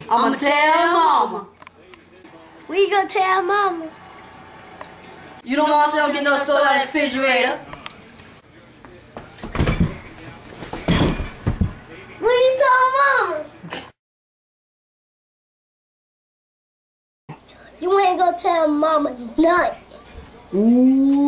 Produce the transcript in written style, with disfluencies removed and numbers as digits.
I'ma tell mama. We gonna tell mama. You don't want to get no soda out of the refrigerator. What you tell mama? You ain't gonna tell mama nothing. Ooh.